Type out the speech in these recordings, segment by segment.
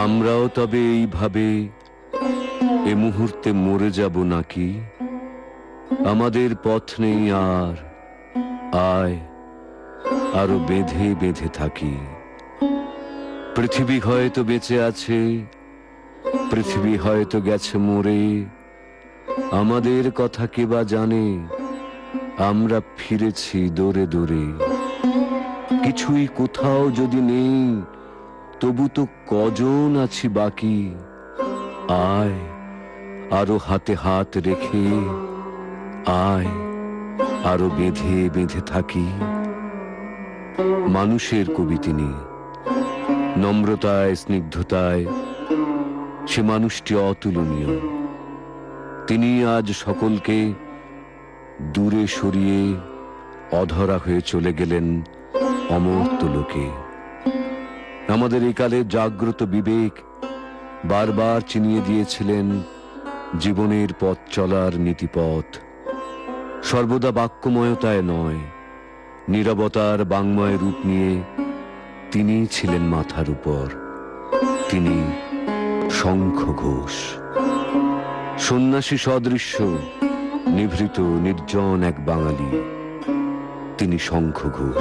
আমরাও তবে এইভাবে এ মুহূর্তে মরে যাব নাকি? আমাদের পথ নেই আর, আয় আরো বেঁধে বেঁধে থাকি। পৃথিবী হয়তো বেঁচে আছে, পৃথিবী হয়তো গেছে মরে, আমাদের কথা কে বা জানে? আমরা ফিরেছি দৌড়ে দৌড়ে। কিছুই কোথাও যদি নেই, তবু তো কজন আছি বাকি। আয় আরো হাতে হাত রেখে, আয় আরো বেঁধে বেঁধে থাকি। মানুষের কবি তিনি, নম্রতায় স্নিগ্ধতায় সে মানুষটি অতুলনীয়। তিনি আজ সকলকে দূরে সরিয়ে অধরা হয়ে চলে গেলেন অমর্ত্য লোকে। আমাদের একালে জাগ্রত বিবেক বারবার চিনিয়ে দিয়েছিলেন জীবনের পথ চলার নীতিপথ। সর্বদা বাক্যময়তায় নয়, নীরবতার বাংময় রূপ নিয়ে তিনি ছিলেন মাথার উপর। তিনি শঙ্খ ঘোষ, সন্ন্যাসী সদৃশ্য নিভৃত নির্জন এক বাঙালি। তিনি শঙ্খ ঘোষ।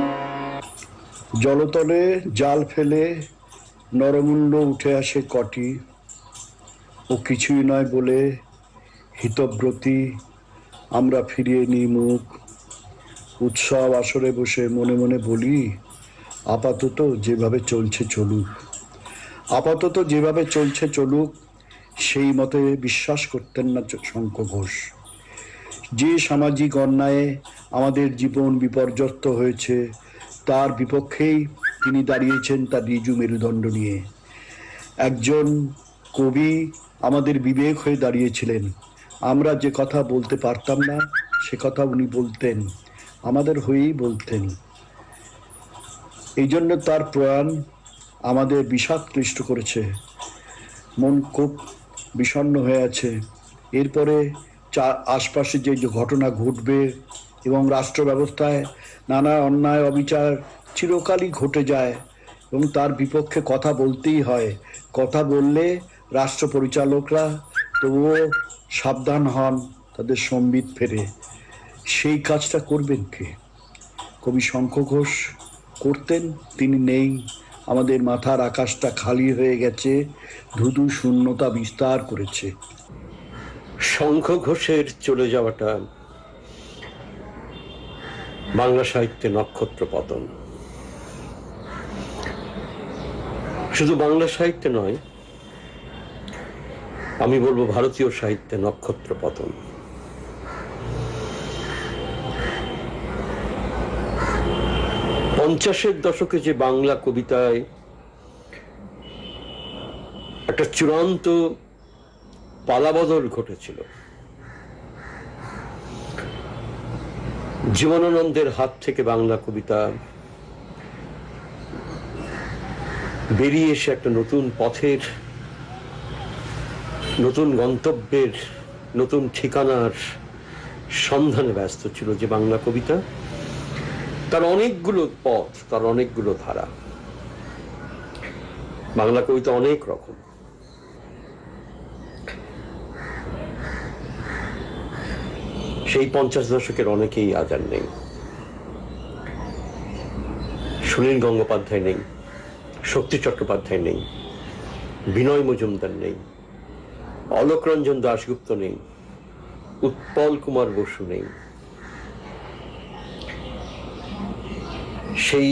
জলতলে জাল ফেলে নরমুণ্ড উঠে আসে কটি, ও কিছুই নয় বলে হিতব্রতী আমরা ফিরিয়ে নিই মুখ। উৎসব আসরে বসে মনে মনে বলি, আপাতত যেভাবে চলছে চলুক, আপাতত যেভাবে চলছে চলুক। সেই মতে বিশ্বাস করতেন না শঙ্খ ঘোষ। যে সামাজিক অন্যায়ে আমাদের জীবন বিপর্যস্ত হয়েছে, তার বিপক্ষেই তিনি দাঁড়িয়েছেন তার ঋজু মেরুদণ্ড নিয়ে। একজন কবি আমাদের বিবেক হয়ে দাঁড়িয়েছিলেন। আমরা যে কথা বলতে পারতাম না, সে কথা উনি বলতেন, আমাদের হয়েই বলতেন। এই জন্য তার প্রয়াণ আমাদের বিষাদ ক্লিষ্ট করেছে। মন খুব বিষণ্ণ হয়ে আছে। এরপরে আশপাশে যে ঘটনা ঘটবে এবং রাষ্ট্র ব্যবস্থায় নানা অন্যায় অবিচার চিরকালই ঘটে যায় এবং তার বিপক্ষে কথা বলতেই হয়। কথা বললে রাষ্ট্র পরিচালকরা তবুও সাবধান হন, তাদের সম্বিত ফেরে। সেই কাজটা করবেন কে? কবি শঙ্খ ঘোষ করতেন। তিনি নেই। আমাদের মাথার আকাশটা খালি হয়ে গেছে, ধুধু শূন্যতা বিস্তার করেছে। শঙ্খ ঘোষের চলে যাওয়াটা বাংলা সাহিত্যে নক্ষত্র পতন। শুধু বাংলা সাহিত্যে নয়, আমি বলবো ভারতীয় সাহিত্যে নক্ষত্র পতন। পঞ্চাশের দশকে যে বাংলা কবিতায় একটা চূড়ান্ত পালাবদল ঘটেছিল, জীবনানন্দের হাত থেকে বাংলা কবিতা বেরিয়ে এসে একটা নতুন পথের, নতুন গন্তব্যের, নতুন ঠিকানার সন্ধানে ব্যস্ত ছিল যে বাংলা কবিতা। তার অনেকগুলো পথ, তার অনেকগুলো ধারা। বাংলা কবিতা অনেক রকম। সেই 50 দশকের অনেকেই আজ আর নেই। সুনীল গঙ্গোপাধ্যায় নেই, শক্তি চট্টোপাধ্যায় নেই, বিনয় মজুমদার নেই, অলোক রঞ্জন দাশগুপ্ত নেই, উৎপল কুমার বসু নেই। সেই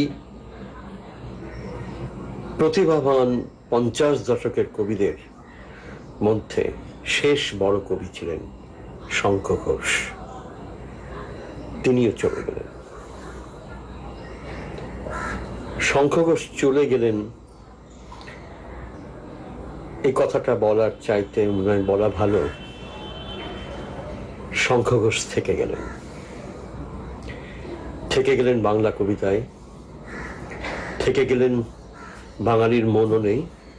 প্রতিভাবান 50 দশকের কবিদের মধ্যে শেষ বড় কবি ছিলেন শঙ্খ ঘোষ। তিনিও চলে গেলেন। শঙ্খ ঘোষ চলে গেলেন এই কথাটা বলার চাইতে মনে হয় বলা ভালো, শঙ্খ ঘোষ থেকে গেলেন। থেকে গেলেন বাংলা কবিতায়, থেকে গেলেন বাঙালির মননে,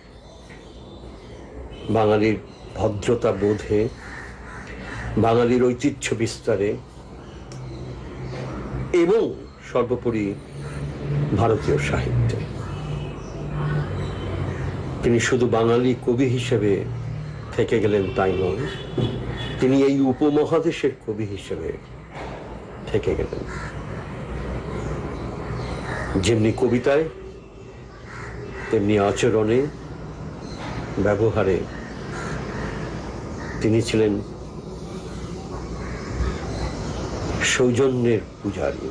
বাঙালির ভদ্রতা বোধে, বাঙালির ঐতিহ্য বিস্তারে এবং সর্বোপরি ভারতীয় সাহিত্যে। তিনি শুধু বাঙালি কবি হিসেবে থেকে গেলেন তাই নয়, তিনি এই উপমহাদেশের কবি হিসেবে থেকে গেলেন। যেমনি কবিতায় তেমনি আচরণে, ব্যবহারে তিনি ছিলেন সৌজন্যের পূজারী,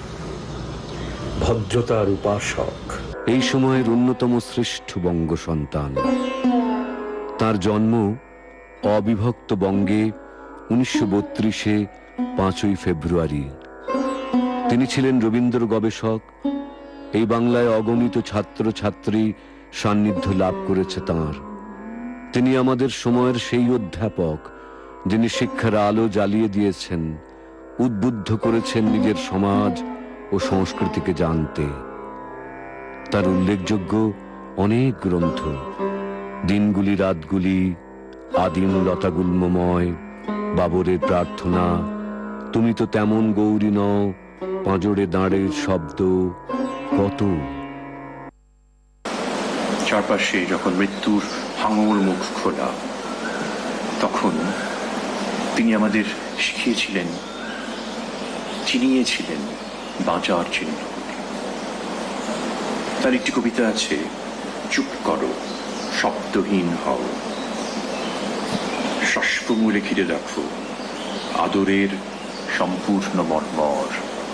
ভদ্রতার উপাসক। এই সময়ের অন্যতম শ্রেষ্ঠ বঙ্গ সন্তান। তার জন্ম অবিভক্ত বঙ্গে 1932-এ 5ই ফেব্রুয়ারি। তিনি ছিলেন রবীন্দ্র গবেষক। এই বাংলায় অগণিত ছাত্র ছাত্রী সান্নিধ্য লাভ করেছে তাঁর। তিনি আমাদের সময়ের সেই অধ্যাপক যিনি শিক্ষার আলো জ্বালিয়ে দিয়েছেন, উদ্বুদ্ধ করেছেন নিজের সমাজ ও সংস্কৃতিকে জানতে। তার উল্লেখযোগ্য অনেক গ্রন্থ, দিনগুলি রাতগুলি, আদিম লতাগুল্মময়, বাবরের প্রার্থনা, তুমি তো তেমন গৌরী নও, পাঁজরে দাঁড়ের শব্দ, কত। চারপাশে যখন মৃত্যুর ভাঙর মুখ খোলা, তখন তিনি আমাদের শিখিয়েছিলেন, চিনিয়েছিলেন বাঁচার চিহ্ন। তার একটি কবিতা আছে, চুপ করো, শব্দহীন হও, শস্পমূলে ঘিরে রাখো আদরের সম্পূর্ণ মর্মর।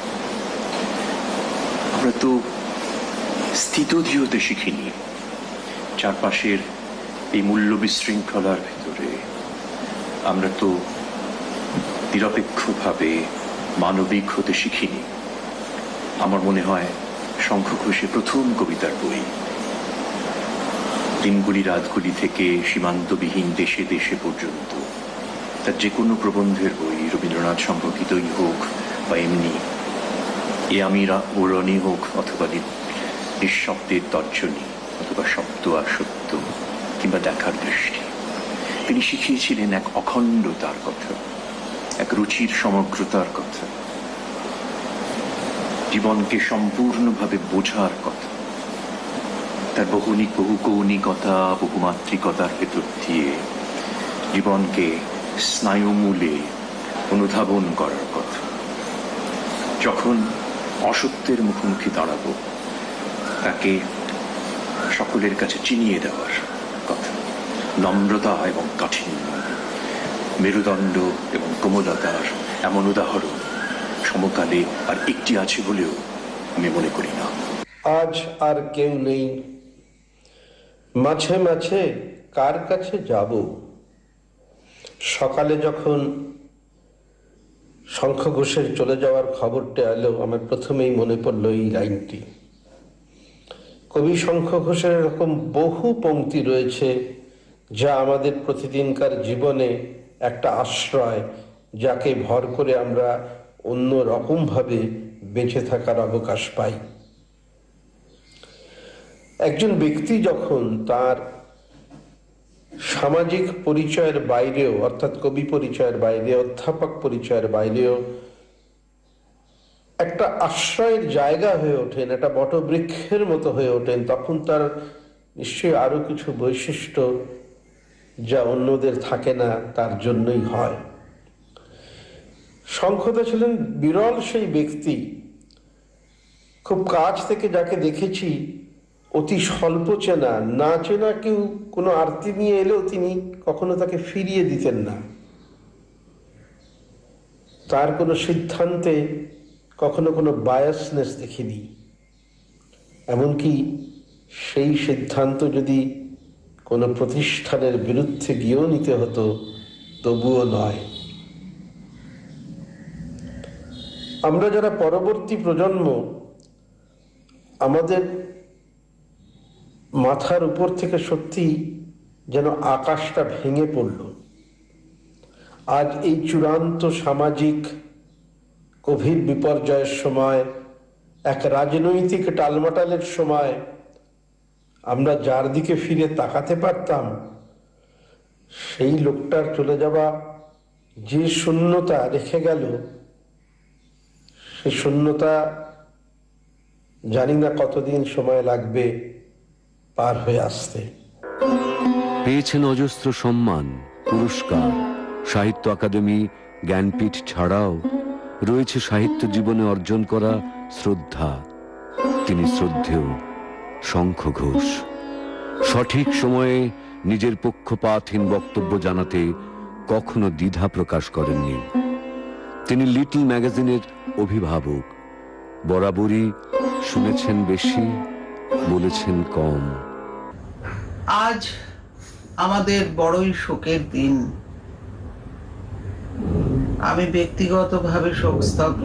আমরা তো স্থিতধীয়তে শিখিনি। চারপাশের এই মূল্য বিশৃঙ্খলার ভেতরে আমরা তো নিরপেক্ষভাবে মানবিক হতে শিখিনি। আমার মনে হয় শঙ্খ ঘোষের প্রথম কবিতার বই দিনগুলি রাতগুলি থেকে সীমান্তবিহীন দেশে দেশে পর্যন্ত, তার যে কোনো প্রবন্ধের বই, রবীন্দ্রনাথ সম্পর্কিতই হোক বা এমনি এ আমিরা ওরণী হোক, অথবা নিঃশব্দের তর্জনী, অথবা শব্দ আর সত্য, কিংবা দেখার দৃষ্টি, তিনি শিখিয়েছিলেন এক অখণ্ডতার কথা, এক রুচির সমগ্রতার কথা, জীবনকে সম্পূর্ণভাবে বোঝার কথা, তার বহু কৌণিকতা, বহুমাত্রিকতার ভেতর দিয়ে জীবনকে স্নায়ুমূলে অনুধাবন করার কথা। যখন অসত্যের মুখোমুখি দাঁড়াবো, তাকে সকলের কাছে চিনিয়ে দেওয়ার কথা। নম্রতা এবং কাঠিন্য, মেরুদণ্ড এবং কোমলতার এমন উদাহরণ সমকালে আর একটি আছে বলেও আমি মনে করি না। আজ আর কেউ নেই, মাঝে মাঝে কার কাছে যাব। সকালে যখন শঙ্খ ঘোষের চলে যাওয়ার খবরটা এলো, আমার প্রথমেই মনে পড়ল এই লাইনটি। কবি শঙ্খ ঘোষের এরকম বহু পংক্তি রয়েছে যা আমাদের প্রতিদিনকার জীবনে একটা আশ্রয়, যাকে ভর করে আমরা অন্য রকমভাবে বেঁচে থাকার অবকাশ পাই। একজন ব্যক্তি যখন তার সামাজিক পরিচয়ের বাইরেও, অর্থাৎ কবি পরিচয়ের বাইরে, অধ্যাপক পরিচয়ের বাইরেও একটা আশ্রয়ের জায়গা হয়ে ওঠেন, একটা বটবৃক্ষের মতো হয়ে ওঠেন, তখন তার নিশ্চয়ই আরো কিছু বৈশিষ্ট্য যা অন্যদের থাকে না, তার জন্যই হয়। শঙ্খদা ছিলেন বিরল সেই ব্যক্তি, খুব কাছ থেকে যাকে দেখেছি, অতি স্বল্প চেনা, না চেনা কেউ কোনো আরতি নিয়ে এলেও তিনি কখনো তাকে ফিরিয়ে দিতেন না। তার কোনো সিদ্ধান্তে কখনো কোনো বায়াসনেস দেখিনি। এমনকি সেই সিদ্ধান্ত যদি কোনো প্রতিষ্ঠানের বিরুদ্ধে গিয়েও নিতে হতো, তবুও নয়। আমরা যারা পরবর্তী প্রজন্ম, আমাদের মাথার উপর থেকে সত্যি যেন আকাশটা ভেঙে পড়ল। আজ এই চূড়ান্ত সামাজিক গভীর বিপর্যয়ের সময়, এক রাজনৈতিক টালমাটালের সময়, আমরা যার দিকে ফিরে তাকাতে পারতাম, সেই লোকটার চলে যাওয়া যে শূন্যতা রেখে গেল, সেই শূন্যতা জানি না কতদিন সময় লাগবে পার হয়ে আসতে। পেয়েছেন অজস্র সম্মান, পুরস্কার, সাহিত্য আকাদেমি, জ্ঞানপীঠ ছাড়াও রয়েছে সাহিত্য জীবনে অর্জন করা শ্রদ্ধা। তিনি শ্রদ্ধেয় শঙ্খ ঘোষ। সঠিক সময়ে নিজের পক্ষপাতহীন বক্তব্য জানাতে কখনো দ্বিধা প্রকাশ করেননি। তিনি লিটল ম্যাগাজিনের অভিভাবক। বরাবরই শুনেছেন বেশি, বলেছেন কম। আজ আমাদের বড়ই শোকের দিন। আমি ব্যক্তিগতভাবে শোকস্তব্ধ।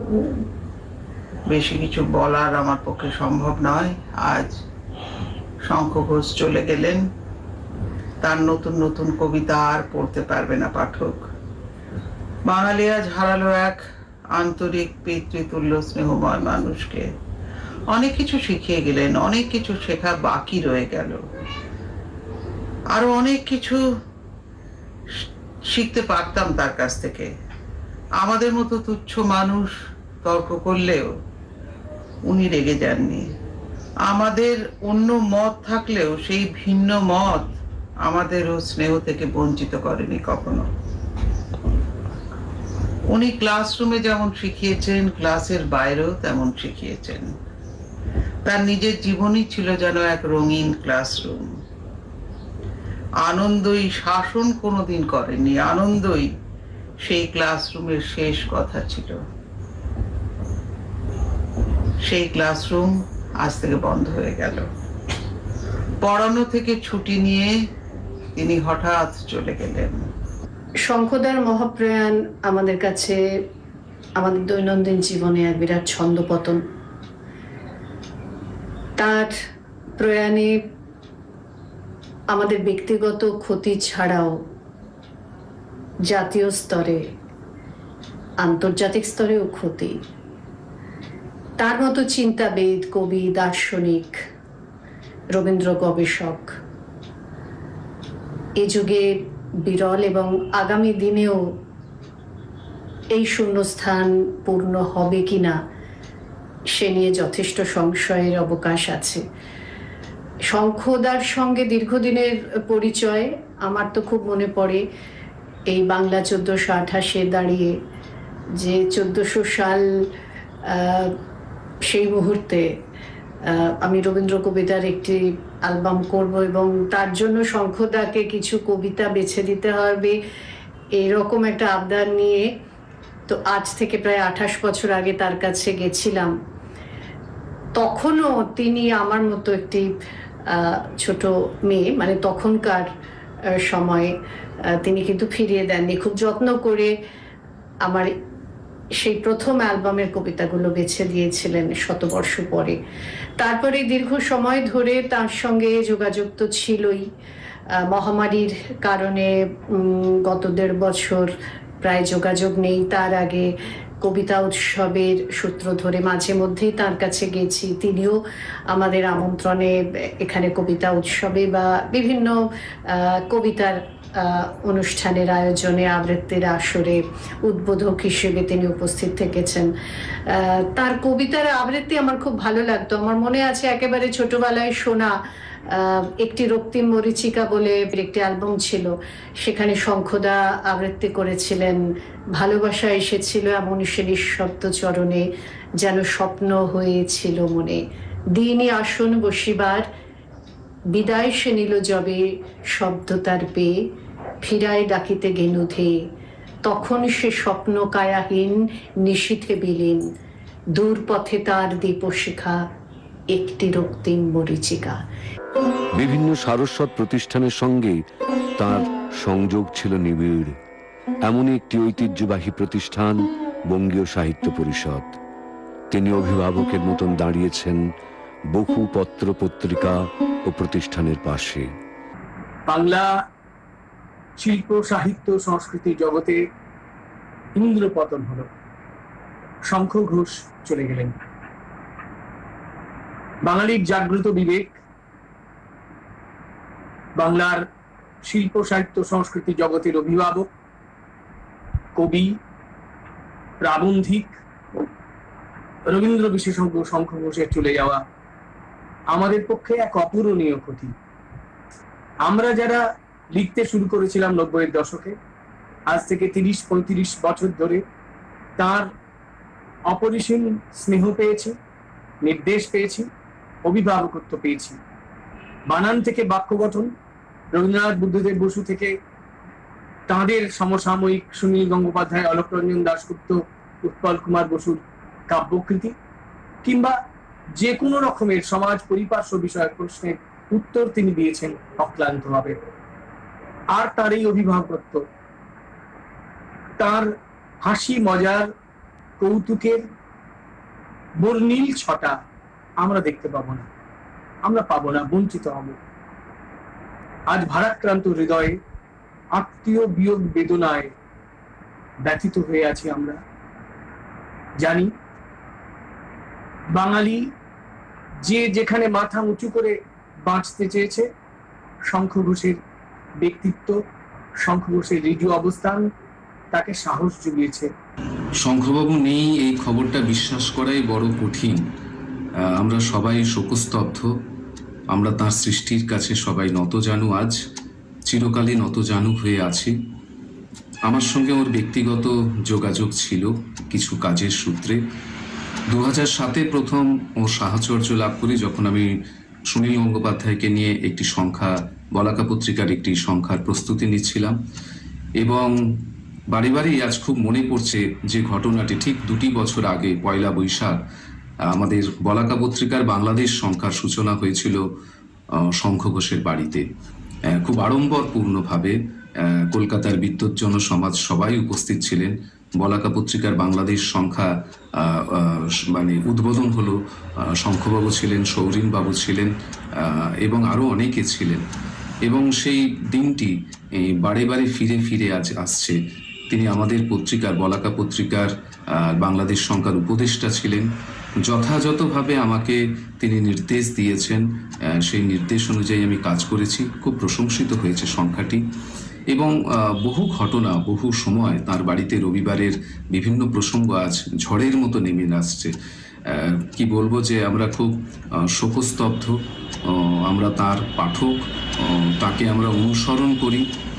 বেশি কিছু বলার আমার পক্ষে সম্ভব নয়। আজ শঙ্খ ঘোষ চলে গেলেন। তার নতুন নতুন কবিতা আর পড়তে পারবে না পাঠক। বাঙালি আজ হারালো এক আন্তরিক পিতৃতুল্য স্নেহময় মানুষকে। অনেক কিছু শিখিয়ে গেলেন, অনেক কিছু শেখা বাকি রয়ে গেল। আরো অনেক কিছু শিখতে পারতাম তার কাছ থেকে। আমাদের মতো তুচ্ছ মানুষ তর্ক করলেও উনি রেগে যাননি। আমাদের অন্য মত থাকলেও সেই ভিন্ন মত আমাদেরও স্নেহ থেকে বঞ্চিত করেনি কখনো। উনি ক্লাসরুমে যেমন শিখিয়েছেন, ক্লাসের বাইরেও তেমন শিখিয়েছেন। তার নিজের জীবনই ছিল যেন এক রঙিন ক্লাসরুম। আনন্দই শাসন কোনোদিন করেনি, আনন্দই সেই ক্লাসরুমের শেষ কথা ছিল। সেই ক্লাসরুম আজ থেকে বন্ধ হয়ে গেল। পড়ানো থেকে ছুটি নিয়ে তিনি হঠাৎ চলে গেলেন। শঙ্খদার মহাপ্রয়াণ আমাদের কাছে আমাদের দৈনন্দিন জীবনে এক বিরাট ছন্দপতন। তার প্রয়াণে আমাদের ব্যক্তিগত ক্ষতি ছাড়াও জাতীয় স্তরে, আন্তর্জাতিক স্তরেও ক্ষতি। তার মতো চিন্তাবিদ, কবি, দার্শনিক, রবীন্দ্র গবেষক এ যুগে বিরল, এবং আগামী দিনেও এই শূন্যস্থান পূর্ণ হবে কিনা সে নিয়ে যথেষ্ট সংশয়ের অবকাশ আছে। শঙ্খদার সঙ্গে দীর্ঘদিনের পরিচয়। আমার তো খুব মনে পড়ে এই বাংলা 1428 দাঁড়িয়ে যে 1400 সাল, সেই মুহূর্তে আমি রবীন্দ্র কবিতার একটি অ্যালবাম করব এবং তার জন্য শঙ্খদাকে কিছু কবিতা বেছে দিতে হবে, এরকম একটা আবদার নিয়ে। তো আজ থেকে প্রায় 28 বছর আগে তার কাছে গেছিলাম। তখনও তিনি আমার মতো একটি ছোট মেয়ে, মানে তখনকার সময়ে তিনি কিন্তু ফিরিয়ে দেননি। খুব যত্ন করে আমার সেই প্রথম অ্যালবামের কবিতাগুলো বেছে দিয়েছিলেন শতবর্ষ পরে। তারপরে দীর্ঘ সময় ধরে তার সঙ্গে যোগাযোগ তো ছিলই। মহামারীর কারণে গত 1.5 বছর প্রায় যোগাযোগ নেই। তার আগে কবিতা উৎসবের সূত্র ধরে মাঝে মধ্যেই তার কাছে গেছি। তিনিও আমাদের আমন্ত্রণে এখানে কবিতা উৎসবে বা বিভিন্ন কবিতার অনুষ্ঠানের আয়োজনে, আবৃত্তির আসরে উদ্বোধক হিসেবে তিনি উপস্থিত থেকেছেন। তার কবিতার আবৃত্তি আমার খুব ভালো লাগতো। আমার মনে আছে একেবারে ছোটবেলায় শোনা একটি রক্তিম মরীচিকা বলে একটি অ্যালবাম ছিল, সেখানে শঙ্খদা আবৃত্তি করেছিলেন। ভালোবাসা এসেছিল এমন সে নিঃশব্দ চরণে, যেন স্বপ্ন হয়েছিল মনে। দিনই আসন বসিবার, বিদায় সে নিল যবে শব্দ তার পেয়ে, ফিরায় ডাকিতে গেনু ধেয়ে, তখন সে স্বপ্ন কায়াহীন নিশীথে বিলীন, দূর পথে তার দীপশিখা একটি রক্তিম মরীচিকা। বিভিন্ন সারস্বত প্রতিষ্ঠানের সঙ্গে তার সংযোগ ছিল নিবিড়। এমনই একটি ঐতিহ্যবাহী প্রতিষ্ঠান বঙ্গীয় সাহিত্য পরিষদ। তিনি অভিভাবকের মতন দাঁড়িয়েছেন বহু পত্র পত্রিকা ও প্রতিষ্ঠানের পাশে। বাংলা শিল্প, সাহিত্য, সংস্কৃতি জগতে ইন্দ্রপতন হলো। শঙ্খ ঘোষ চলে গেলেন। বাঙালির জাগ্রত বিবেক, বাংলার শিল্প, সাহিত্য, সংস্কৃতি জগতের অভিভাবক, কবি, প্রাবন্ধিক, রবীন্দ্র বিশেষজ্ঞ শঙ্খ ঘোষের চলে যাওয়া আমাদের পক্ষে এক অপূরণীয় ক্ষতি। আমরা যারা লিখতে শুরু করেছিলাম 90-এর দশকে, আজ থেকে 30-35 বছর ধরে তার অপরিসীম স্নেহ পেয়েছি, নির্দেশ পেয়েছি, অভিভাবকত্ব পেয়েছি। বানান থেকে বাক্য গঠন, রবীন্দ্রনাথ বুদ্ধদেব বসু থেকে তাঁদের সমসাময়িক সুনীল গঙ্গোপাধ্যায়, অলোক রঞ্জন দাশগুপ্ত, উৎপল কুমার বসুর কাব্যকৃতি, কিংবা যে কোনো রকমের সমাজ পরিপার্শ্ব বিষয়ক প্রশ্নের উত্তর তিনি দিয়েছেন অক্লান্তভাবে। আর তার এই অভিভাবকত্ব, তার হাসি মজার কৌতুকের বর্ণিল ছটা আমরা দেখতে পাবো না, আমরা পাবো না, বঞ্চিত হব। আজ ভারাক্রান্ত হৃদয়ে, আত্মীয় বিয়োগ বেদনায় ব্যথিত হয়ে আছি আমরা। জানি বাঙালি যে যেখানে মাথা উঁচু করে বাঁচতে চেয়েছে, শঙ্খ ঘোষের ব্যক্তিত্ব, শঙ্খ ঘোষের ঋজু অবস্থান তাকে সাহস জুগিয়েছে। শঙ্খবাবু নেই এই খবরটা বিশ্বাস করাই বড় কঠিন। আমরা সবাই শোকস্তব্ধ, আমরা তার সৃষ্টির কাছে সবাই নতজানু, আজ চিরকালই নতজানু হয়ে আছি। আমার সঙ্গে ওর ব্যক্তিগত যোগাযোগ ছিল কিছু কাজের সূত্রে। 2007-এ প্রথম ওর সাহচর্য লাভ করি, যখন আমি সুনীল গঙ্গোপাধ্যায়কে নিয়ে একটি সংখ্যা, বলাকা পত্রিকার একটি সংখ্যার প্রস্তুতি নিচ্ছিলাম। এবং বারে বারেই আজ খুব মনে পড়ছে যে ঘটনাটি ঠিক 2 বছর আগে 1 বৈশাখ আমাদের বলাকা পত্রিকার বাংলাদেশ সংখ্যার সূচনা হয়েছিল শঙ্খ ঘোষের বাড়িতে। খুব আড়ম্বরপূর্ণভাবে কলকাতার বিদ্যুৎ জনসমাজ সবাই উপস্থিত ছিলেন। বলাকা পত্রিকার বাংলাদেশ সংখ্যা মানে উদ্বোধন হলো, শঙ্খবাবু ছিলেন, সৌরিন বাবু ছিলেন এবং আরো অনেকে ছিলেন। এবং সেই দিনটি বারে বারে ফিরে ফিরে আজ আসছে। তিনি আমাদের পত্রিকার, বলাকা পত্রিকার বাংলাদেশ সংখ্যার উপদেষ্টা ছিলেন। যথাযথভাবে আমাকে তিনি নির্দেশ দিয়েছেন, সেই নির্দেশ অনুযায়ী আমি কাজ করেছি। খুব প্রশংসিত হয়েছে সংখ্যাটি। এবং বহু ঘটনা, বহু সময় তার বাড়িতে রবিবারের বিভিন্ন প্রসঙ্গ আজ ঝড়ের মতো নেমে আসছে। কি বলবো যে আমরা খুব শোকস্তব্ধ। আমরা তার পাঠক, তাকে আমরা অনুসরণ করি।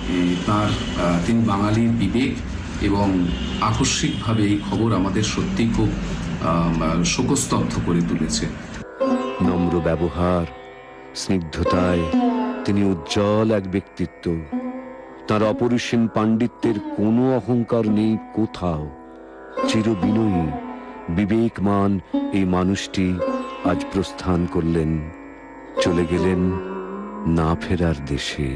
তিনি বাঙালির বিবেক এবং আকস্মিকভাবে এই খবর আমাদের সত্যি খুব শোকস্তব্ধ করে তুলেছে। নম্র ব্যবহার, স্নিগ্ধতায় তিনি উজ্জ্বল এক ব্যক্তিত্ব। তার অপরিসীম পাণ্ডিত্যের কোনো অহংকার নেই কোথাও। চিরবিনয়ী, বিবেকমান এই মানুষটি আজ প্রস্থান করলেন, চলে গেলেন না ফেরার দেশে।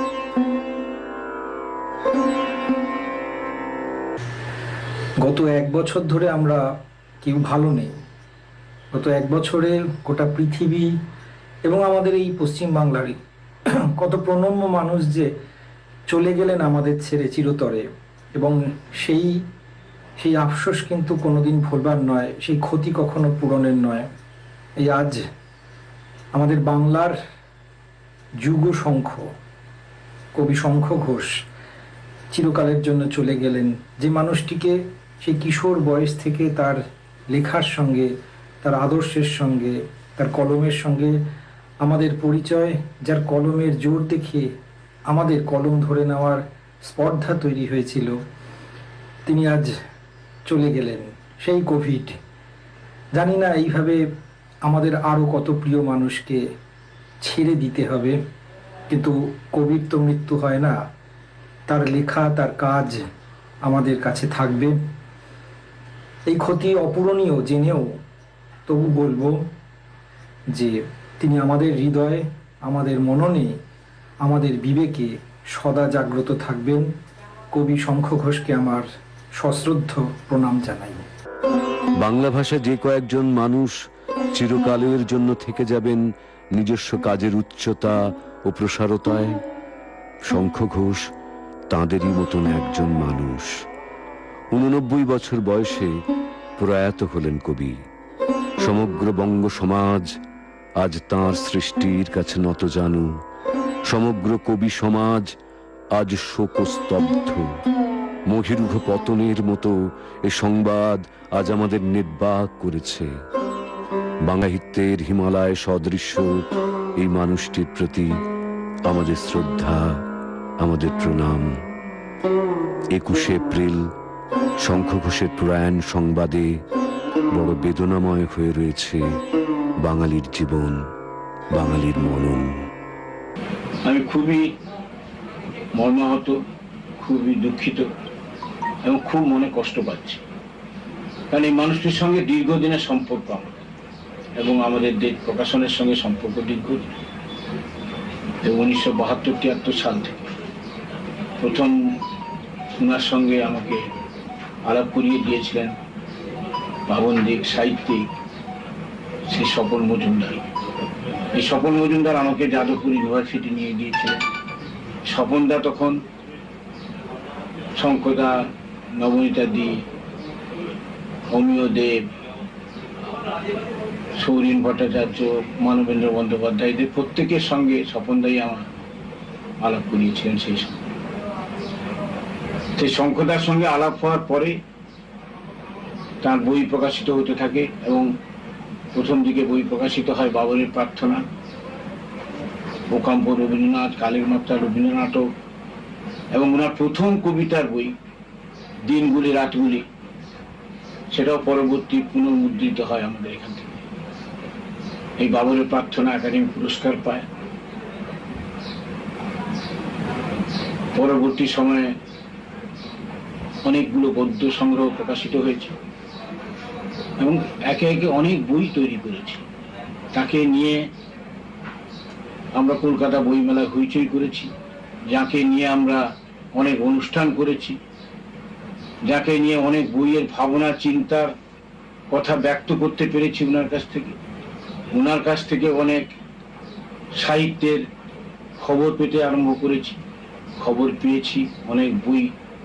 গত 1 বছর ধরে আমরা কেউ ভালো নেই। গত 1 বছরে গোটা পৃথিবী এবং আমাদের এই পশ্চিম বাংলারই কত প্রণম্য মানুষ যে চলে গেলেন আমাদের ছেড়ে চিরতরে। এবং সেই আফসোস কিন্তু কোনোদিন ভুলবার নয়, সেই ক্ষতি কখনো পূরণের নয়। এই আজ আমাদের বাংলার যুগ শঙ্খ, কবি শঙ্খ ঘোষ চিরকালের জন্য চলে গেলেন। যে মানুষটিকে সেই কিশোর বয়স থেকে তার লেখার সঙ্গে, তার আদর্শের সঙ্গে, তার কলমের সঙ্গে আমাদের পরিচয়, যার কলমের জোর দেখে আমাদের কলম ধরে নেওয়ার স্পর্ধা তৈরি হয়েছিল, তিনি আজ চলে গেলেন। সেই কোভিড, জানি না এইভাবে আমাদের আরও কত প্রিয় মানুষকে ছেড়ে দিতে হবে। কিন্তু কোভিড তো মৃত্যু হয় না, তার লেখা, তার কাজ আমাদের কাছে থাকবে। এই ক্ষতি অপূরণীয় জেনেও তবু বলবো যে তিনি আমাদের হৃদয়ে, আমাদের মননে, আমাদের বিবেকে সদা জাগ্রত থাকবেন। কবি শঙ্খ ঘোষকে আমার সশ্রদ্ধ প্রণাম জানাই। বাংলা ভাষা যে কয়েকজন মানুষ চিরকালের জন্য থেকে যাবেন নিজস্ব কাজের উচ্চতা ও প্রসারতায়, শঙ্খ ঘোষ তাঁদেরই মতন একজন মানুষ। 89 বছর বয়সে প্রয়াত হলেন কবি। সমগ্র বঙ্গ সমাজ আজ তাঁর সৃষ্টির কাছে নতজানু। সমগ্র কবি সমাজ আজ শোকস্তব্ধ। মহিরুহ পতনের মতো এ সংবাদ আজ আমাদের নির্বাক করেছে। বাংলাহিত্যের হিমালয় সদৃশ্য এই মানুষটির প্রতি আমাদের শ্রদ্ধা, আমাদের প্রণাম। 21শে এপ্রিল শঙ্খ ঘোষের প্রয়াণ সংবাদে বড় বেদনাময় হয়ে রয়েছে বাঙালির জীবন, বাঙালির মনন। আমি খুবই মর্মাহত, খুবই দুঃখিত এবং খুব মনে কষ্ট পাচ্ছি, কারণ এই মানুষটির সঙ্গে দীর্ঘদিনের সম্পর্ক আমাদের, এবং আমাদের দেশ প্রকাশনের সঙ্গে সম্পর্ক দীর্ঘদিন। 1972-73 সাল থেকে প্রথম ওনার সঙ্গে আমাকে আলাপ করিয়ে দিয়েছিলেন ভাবন্দিক সাহিত্যিক শ্রী স্বপন মজুমদার। এই স্বপন মজুমদার আমাকে যাদবপুর ইউনিভার্সিটি নিয়ে গিয়েছিলেন। স্বপনদা তখন শঙ্কদা, নবনীতা দি, অমিয় দেব, সৌরিন ভট্টাচার্য, মানবেন্দ্র বন্দ্যোপাধ্যায়, এদের প্রত্যেকের সঙ্গে স্বপনদাই আমার আলাপ করিয়েছিলেন। সেই সময় সেই শঙ্কদার সঙ্গে আলাপ হওয়ার পরে তার বই প্রকাশিত হতে থাকে, এবং প্রথম দিকে বই প্রকাশিত হয় বাবরের প্রার্থনা, ওকাম্প রবীন্দ্রনাথ, কালের মাত্রা রবীন্দ্রনাটক, এবং ওনার প্রথম কবিতার বই দিনগুলি রাতগুলি, সেটাও পরবর্তী পুনর্মুদ্রিত হয় আমাদের এখান থেকে। এই বাবরের প্রার্থনা একাডেমি পুরস্কার পায়। পরবর্তী সময়ে অনেকগুলো গদ্য সংগ্রহ প্রকাশিত হয়েছে এবং একে একে অনেক বই তৈরি করেছি। তাকে নিয়ে আমরা কলকাতা বইমেলায় হইচই করেছি, যাকে নিয়ে আমরা অনেক অনুষ্ঠান করেছি, যাকে নিয়ে অনেক বইয়ের ভাবনা চিন্তার কথা ব্যক্ত করতে পেরেছি ওনার কাছ থেকে। ওনার কাছ থেকে অনেক সাহিত্যের খবর পেতে আরম্ভ করেছি, খবর পেয়েছি, অনেক বই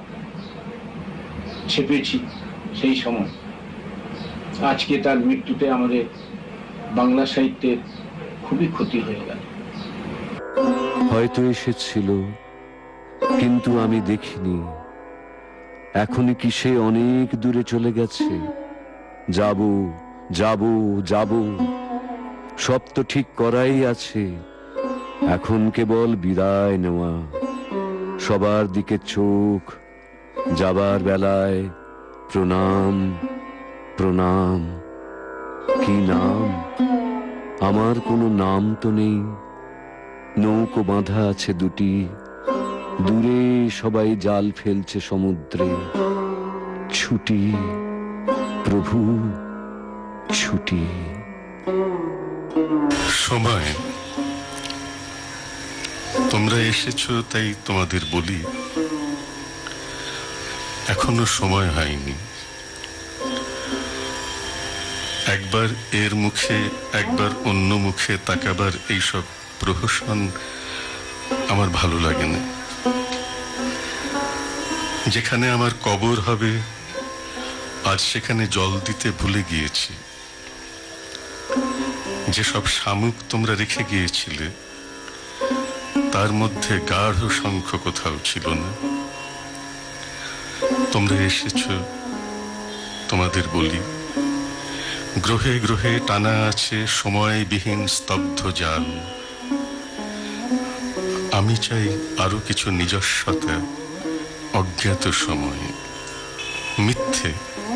ছেপেছি। সেই সময় আজকে তার মৃত্যুতে আমাদের বাংলা সাহিত্যের খুবই ক্ষতি হয়ে গেল। হয়তো এসেছিল, কিন্তু আমি দেখিনি। এখনই কি সে অনেক দূরে চলে গেছে? যাব যাব যাব, সব তো ঠিক করাই আছে। এখন কেবল বিদায় নেওয়া, সবার দিকে চোখ, যাবার বেলায় প্রণাম প্রণাম। কি নাম? আমার কোনো নাম তো নেই। নৌকো বাঁধা আছে দুটি, দূরে সবাই জাল ফেলছে সমুদ্রে। ছুটি প্রভু, ছুটি। সময়, তোমরা এসেছো তাই তোমাদের বলি, এখনো সময় হয়নি। একবার এর মুখে একবার অন্য মুখে তাকাবার এইসব প্রহসন আমার ভালো লাগে না। যেখানে আমার কবর হবে আজ সেখানে জল দিতে ভুলে গিয়েছি। যেসব শামুক তোমরা রেখে গিয়েছিলে তার মধ্যে গাঢ় শঙ্খ কোথাও ছিল না। তোমরা এসেছো, তোমাদের বলি, গ্রহে গ্রহে টানা আছে সময়বিহীন স্তব্ধ জাল। আমি চাই আরো কিছু নিজস্বতা, অজ্ঞাত সময়, মিথ্যে।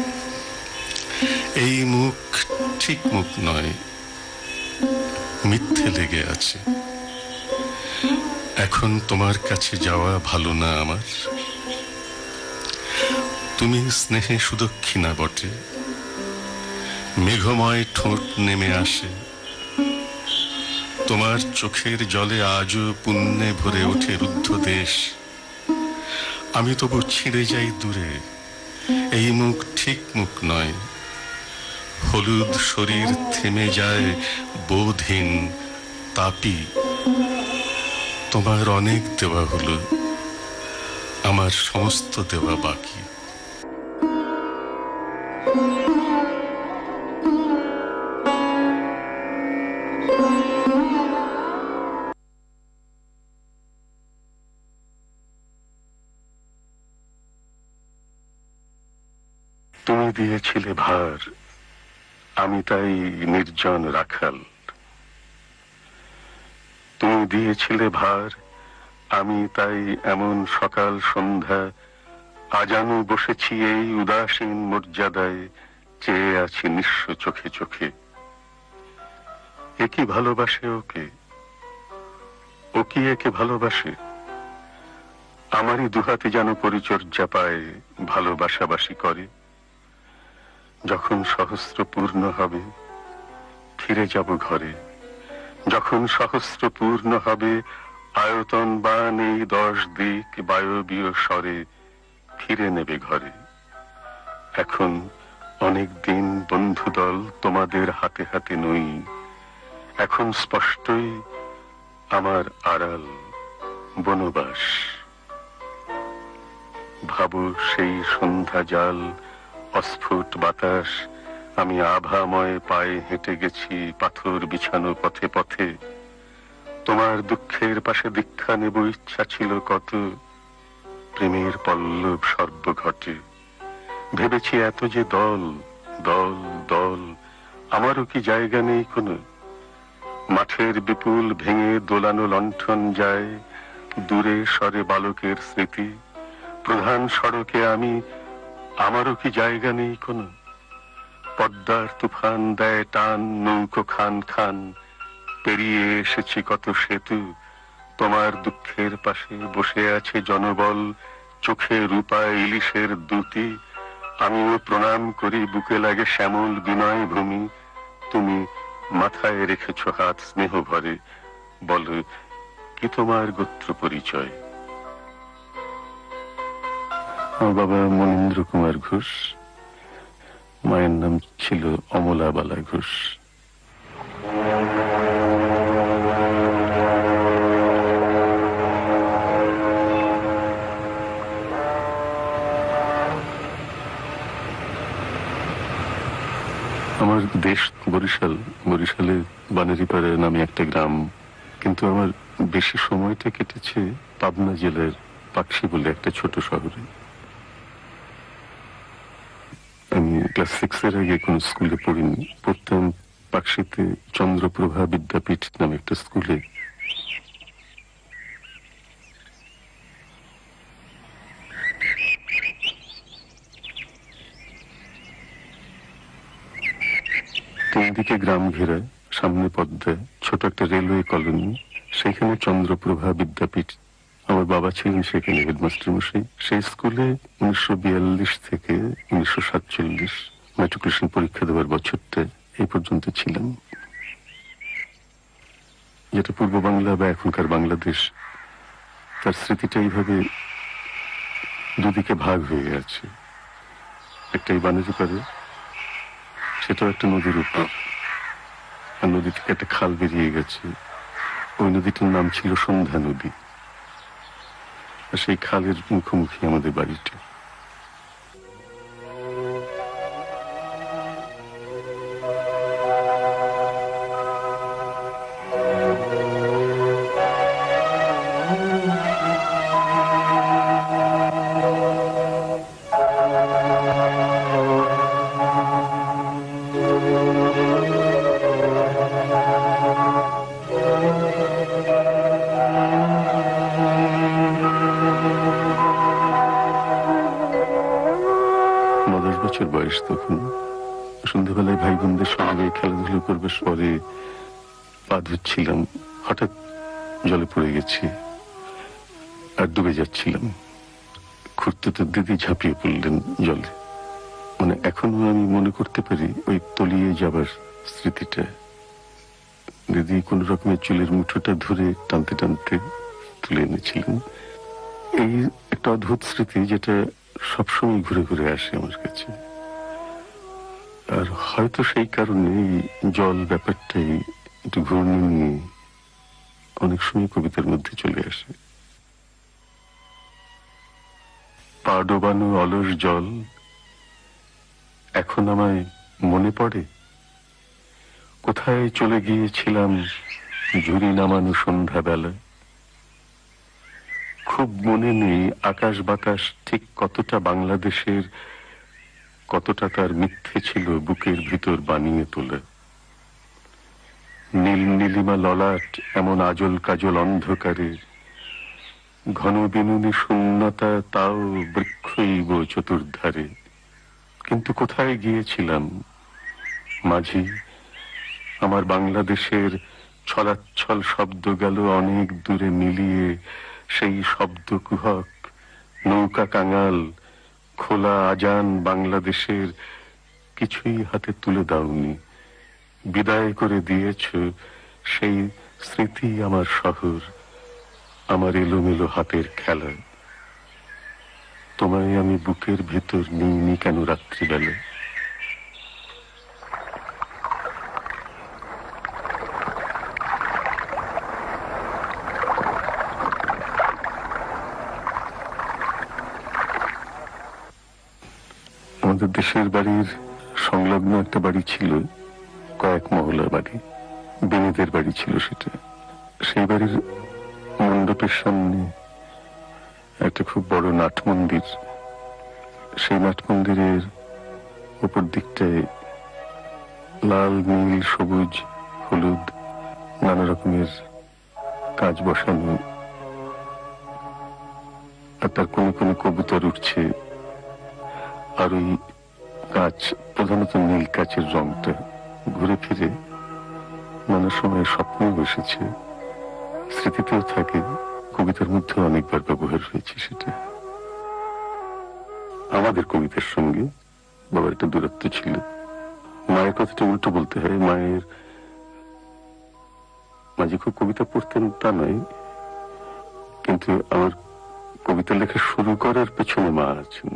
এই মুখ ঠিক মুখ নয়, মিথ্যে লেগে আছে। এখন তোমার কাছে যাওয়া ভালো না আমার। তুমি স্নেহে সুদক্ষিণা বটে, মেঘময় ঠোঁট নেমে আসে। তোমার চোখের জলে আজও পুণ্যে ভরে ওঠে রুদ্ধ দেশ। আমি তবু ছিঁড়ে যাই দূরে, এই মুখ ঠিক মুখ নয়। হলুদ শরীর থেমে যায় বোধহীন, তাপি। তোমার অনেক দেওয়া হলো, আমার সমস্ত দেওয়া বাকি। তুমি দিয়েছিলে ভার, আমি তাই নির্জন রাখাল। তুমি দিয়েছিলে ভার, আমি তাই এমন সকাল সন্ধ্যা আজানু বসেছি এই উদাসীন মর্যাদায়, চেয়ে আছি নিঃস্ব চোখে চোখে। এ কি ভালোবাসে ওকে? ও কি একে ভালোবাসে? আমারই দুহাতে যেন পরিচর্যা পায়, ভালোবাসাবাসি করে। যখন সহস্র পূর্ণ হবে ফিরে যাব ঘরে, যখন সহস্র পূর্ণ হবে আয়তন বান এই 10 দিক বায়বীয় স্বরে ফিরে নেবে ঘরে। এখন অনেক দিন বন্ধুদল তোমাদের হাতে হাতে নই, এখন স্পষ্টই আমার আড়াল বনবাস। ভাবো সেই সন্ধ্যা জাল, অস্ফুট বাতাস, আমি আভাময় পায়ে হেঁটে গেছি পাথর বিছানো পথে পথে। তোমার দুঃখের পাশে দীক্ষা নেব ইচ্ছা ছিল কত, প্রেমের পল্লব সর্বঘটে। ভেবেছি এত যে দল দল দল, আমারও কি জায়গা নেই কোনো? মাঠের বিপুল ভেঙে দোলানো লণ্ঠন যায়, দূরে সরে বালকের স্মৃতি। প্রধান সড়কে আমি, আমারও কি জায়গা নেই কোনো? পদ্মার তুফান দেয় টান, নৌকো খান খান, পেরিয়ে এসেছি কত সেতু। তোমার দুঃখের পাশে বসে আছে জনবল, চোখে রূপা ইলিশের দ্যুতি। আমিও প্রণাম করি, বুকে লাগে শ্যামল বিনয় ভূমি। তুমি মাথায় রেখেছ হাত স্নেহ ভরে, বলো কি তোমার গোত্র পরিচয়? আমার বাবা মনীন্দ্র কুমার ঘোষ, মায়ের নাম ছিল অমলাবালা ঘোষ। আমার দেশ বরিশাল, বরিশালে বানেরিপাড়া নামে একটা গ্রাম, কিন্তু আমার বেশি সময়টা কেটেছে পাবনা জেলার পাকশি বলে একটা ছোট শহরে। আমি ক্লাস 6 এর আগে কোন স্কুলে পড়িনি, পড়তাম পাকশিতে চন্দ্রপ্রভা বিদ্যাপীঠ নামে একটা স্কুলে। তিনদিকে গ্রাম ঘেরা, সামনে পদ্মা, ছোট একটা রেলওয়ে কলোনি, সেখানে চন্দ্রপ্রভা বিদ্যাপীঠ। আমার বাবা ছিলেন সেখানে হেডমাস্টার মশাই। সেই স্কুলে 1942 থেকে 1947 ম্যাট্রিকুলেশন পরীক্ষা দেওয়ার বছরটা এই পর্যন্ত ছিলাম। যেটা পূর্ব বাংলা বা এখনকার বাংলাদেশ, তার স্মৃতিটা এইভাবে দুদিকে ভাগ হয়ে আছে। একটাই বানেরিপাড়া, সেটাও একটা নদীর উপর, আর নদী থেকে একটা খাল বেরিয়ে গেছে। ওই নদীটার নাম ছিল সন্ধ্যা নদী, আর সেই খালের মুখোমুখি আমাদের বাড়িটা। বয়স তখন, সন্ধ্যাবেলায় ভাই বোনদের সঙ্গে খেলাধুলো করবার পরে পা ধুচ্ছিলাম, হঠাৎ জলে পড়ে গেছি আর ডুবে যাচ্ছিলাম। খুঁড়তে দিদি ঝাঁপিয়ে পড়লেন জলে। মানে এখনো আমি মনে করতে পারি ওই তলিয়ে যাবার স্মৃতিটা। দিদি কোন রকমের চুলের মুঠোটা ধরে টানতে টানতে তুলে এনেছিলেন। এই একটা অদ্ভুত স্মৃতি যেটা সবসময় ঘুরে ঘুরে আসে আমার কাছে। আর হয়তো সেই কারণে জল ব্যাপারটাই একটু ঘূর্ণি নিয়ে অনেক সময় কবিতার মধ্যে চলে আসে। পা ডোবানো অলস জল এখন আমায় মনে পড়ে, কোথায় চলে গিয়েছিলাম ঝুরি নামানো সন্ধ্যাবেলা। খুব মনে নেই আকাশ বাতাস ঠিক কতটা বাংলাদেশের, কতটা তার মিথ্যে ছিল বুকের ভিতর বানিয়ে তোলা। নীল নীলিমা ললাট এমন আজল কাজল অন্ধকারে, ঘন বিনুনি শূন্যতা তাও বৃক্ষইব চতুর্ধারে। কিন্তু কোথায় গিয়েছিলাম মাঝি? আমার বাংলাদেশের ছলাচ্ছল শব্দ গেল অনেক দূরে মিলিয়ে সেই শব্দ কুহক। নৌকা কাঙাল, খোলা আজান বাংলাদেশের কিছুই হাতে তুলে দাওনি। বিদায় করে দিয়েছ সেই স্মৃতি আমার শহর, আমার এলোমেলো হাতের খেলা। তোমায় আমি বুকের ভেতর নিইনি কেন রাত্রিবেলা? আমাদের দেশের বাড়ির সংলগ্ন একটা বাড়ি ছিল, কয়েক মহলার বাড়ি, বেনেদের বাড়ি ছিল সেটা। সেই বাড়ির মণ্ডপের সামনে একটা খুব বড় নাট মন্দির। সেই নাট মন্দিরের উপর দিকটায় লাল, নীল, সবুজ, হলুদ নানা রকমের কাজ বসানো, আর তার কোনো কোনো কবুতর উঠছে। আর ওই কাঁচ, প্রধানত নীল কাঁচের রংটা ঘুরে ফিরে নানা সময় স্বপ্নেও বসেছে, স্মৃতিতেও থাকে, কবিতার মধ্যে অনেকবার ব্যবহার হয়েছে সেটা। আমাদের কবিতার সঙ্গে বাবার একটা দূরত্ব ছিল। মায়ের কথাটা উল্টো বলতে হয়। মায়ের মাঝে খুব কবিতা পড়তেন তা নয়, কিন্তু আমার কবিতা লেখা শুরু করার পেছনে মা আছেন।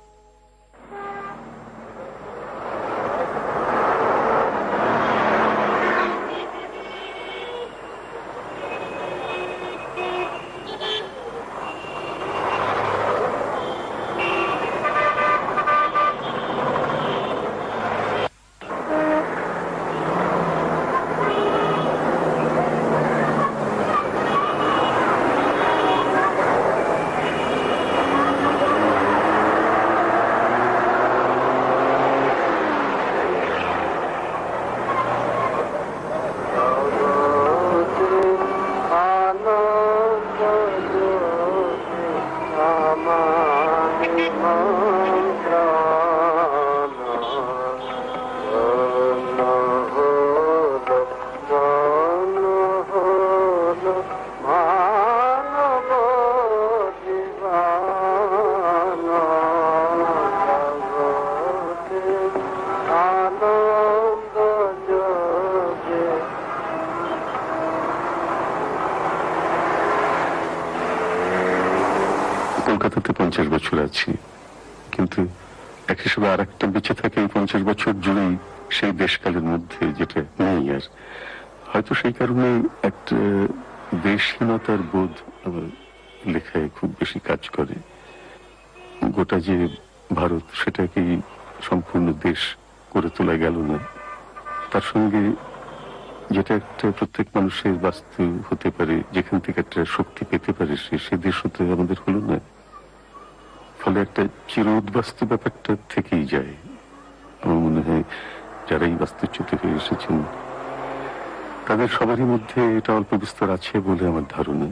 কলকাতাতে 50 বছর আছি, কিন্তু এক হিসেবে আর একটা বেঁচে থাকে এই 50 বছর জুড়েই সেই দেশকালের মধ্যে, যেটা নেই আর। হয়তো সেই কারণে একটা দেশহীনতার বোধ আমার লেখায় খুব বেশি কাজ করে। গোটা যে ভারত, সেটাকেই সম্পূর্ণ দেশ করে তোলা গেল না। তার সঙ্গে যেটা একটা প্রত্যেক মানুষের বাস্তু হতে পারে, যেখান থেকে একটা শক্তি পেতে পারে, সে দেশ হতে আমাদের হলো না। ফলে একটা চির উদ্বাস্তু ব্যাপারটা থেকেই যায়। আমার মনে হয় যারা এই বাস্তুচ্যুতি হয়ে এসেছেন তাদের সবারই মধ্যে এটা অল্প বিস্তর আছে বলে আমার ধারণা।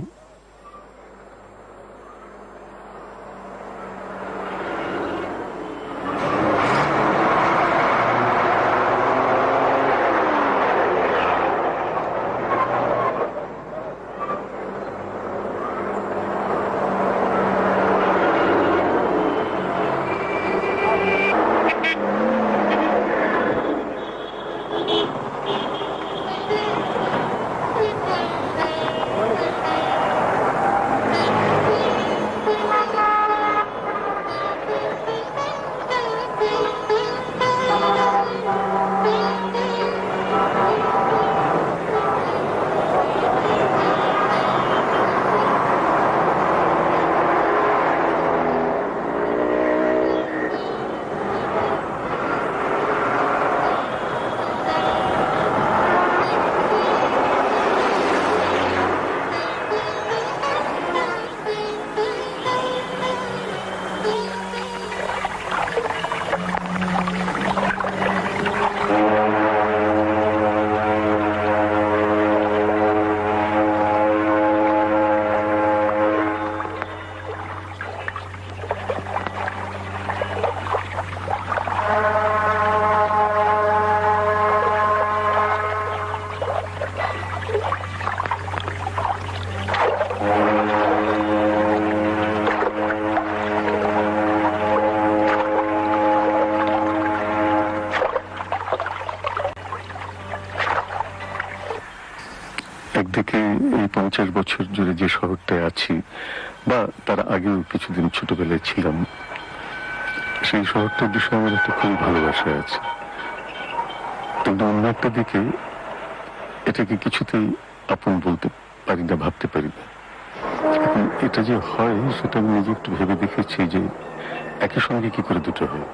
থেকে এই 50 বছর জুড়ে যে শহরটায় আছি, বা তার আগেও কিছুদিন ছোটবেলায় ছিলাম, সেই শহরটার বিষয়ে আমার একটা খুবই ভালোবাসা আছে। কিন্তু অন্য একটা দিকে এটাকে কিছুতেই আপন বলতে পারি না, ভাবতে পারি না। এখন এটা যে হয় সেটা আমি নিজে একটু ভেবে দেখেছি যে একই সঙ্গে কি করে দুটো হয়।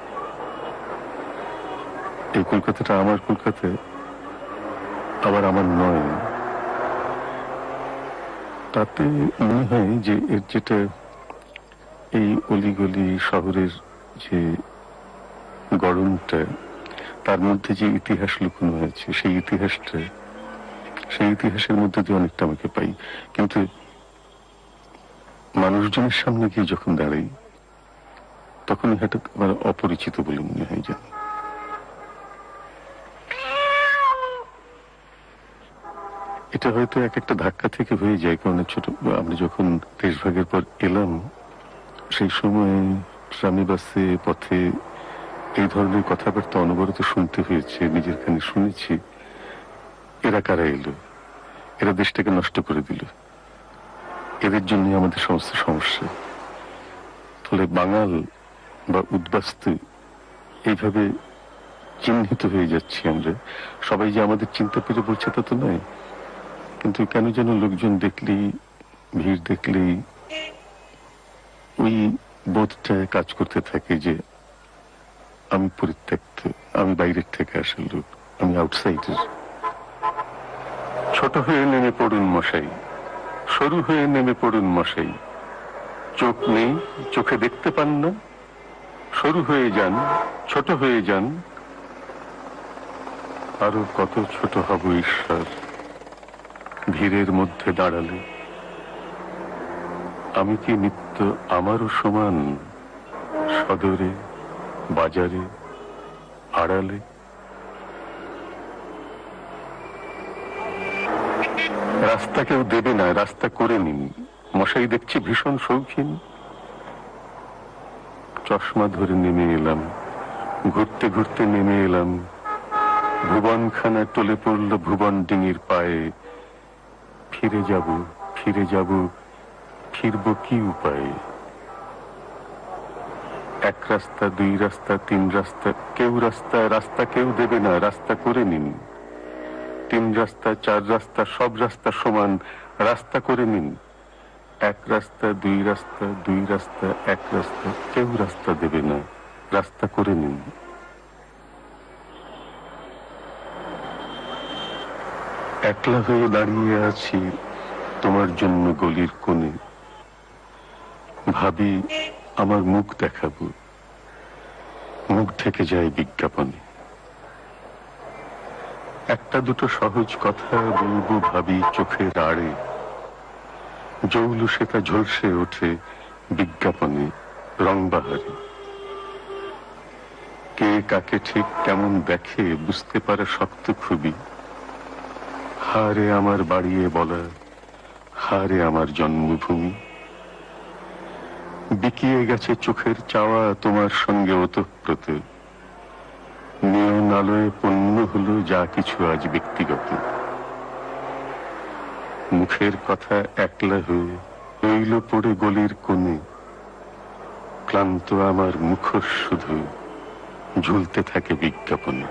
এই কলকাতাটা আমার কলকাতা, আবার আমার নয়। তাতে মনে হয় যে এর যেটা এই অলিগলি শহরের যে গরমটা, তার মধ্যে যে ইতিহাস লুকোনো আছে, সেই ইতিহাসের মধ্যে দিয়ে অনেকটা আমাকে পাই। কিন্তু মানুষজনের সামনে গিয়ে যখন দাঁড়াই, তখন এটা আমার অপরিচিত বলে মনে হয়। যেন এটা হয়তো এক একটা ধাক্কা থেকে হয়ে যায়। কারণ আমরা যখন দেশভাগের পর এলাম, সেই সময় ট্রামে বাসে পথে এই ধরনের কথাবার্তা অনবরত শুনতে হয়েছে। নিজের কানে শুনেছি, এরা কারা এলো, এরা দেশটাকে নষ্ট করে দিল, এদের জন্য আমাদের সমস্ত সমস্যা। ফলে বাঙাল বা উদ্বাস্তু এইভাবে চিহ্নিত হয়ে যাচ্ছি আমরা। সবাই যে আমাদের চিন্তা করে বলছে তা তো নয়, কিন্তু কেন যেন লোকজন দেখলেই, ভিড় দেখলেই ওই বোধটা কাজ করতে থাকে যে আমি পরিত্যক্ত, আমি বাইরের থেকে আসা লোক, আমি আউটসাইডার। ছোট হয়ে নেমে পড়ুন মশাই, সরু হয়ে নেমে পড়ুন মশাই, চোখ নেই, চোখে দেখতে পান না, সরু হয়ে যান, ছোট হয়ে যান, আরো কত ছোট হব ঈশ্বর ভিড়ের মধ্যে দাঁড়ালে। আমি কি নিত্য আমারও সমান সদরে, বাজারে, আড়ালে? রাস্তা কেউ দেবে না, রাস্তা করে নিন। মশাই দেখছি ভীষণ শৌখিন। চশমা ধরে নেমে এলাম, ঘুরতে ঘুরতে নেমে এলাম, ভুবনখানা টলে পড়ল ভুবন ডিঙির পায়ে। ফিরে যাব, ফিরে যাব, ফিরব কি উপায়ে? এক রাস্তা, দুই রাস্তা, তিন রাস্তা, কেউ রাস্তা কেউ দেবে না, রাস্তা করে নিন। তিন রাস্তা, চার রাস্তা, সব রাস্তা সমান, রাস্তা করে নিন। এক রাস্তা, দুই রাস্তা, দুই রাস্তা, এক রাস্তা, কেউ রাস্তা দেবে না, রাস্তা করে নিন। একলা হয়ে দাঁড়িয়ে আছি তোমার জন্য গলির কোণে, ভাবি আমার মুখ দেখাবো, মুখ থেকে যায় বিজ্ঞাপনে। একটা দুটো সহজ কথা বলবো ভাবি চোখের আড়ে, জৌলু সেটা ঝলসে ওঠে বিজ্ঞাপনে রংবাহারে। কে কাকে ঠিক কেমন দেখে বুঝতে পারে শক্ত খুবই। হারে আমার বাড়িয়ে বলা, হারে আমার জন্মভূমি। বিকিয়ে গেছে চোখের চাওয়া তোমার সঙ্গে ওতপ্রোত। নিয়ন আলোয় পণ্য হলো যা কিছু আজ ব্যক্তিগত। মুখের কথা একলা হয়ে রইল পড়ে গলির কোণে। ক্লান্ত আমার মুখোশ শুধু ঝুলতে থাকে বিজ্ঞাপনে।